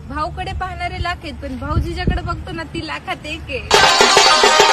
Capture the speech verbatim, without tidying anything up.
भाऊकडे पाहणारे लाख आहेत पण भाऊ जिच्याकडे बघतो ना ती लाखात एक आहे.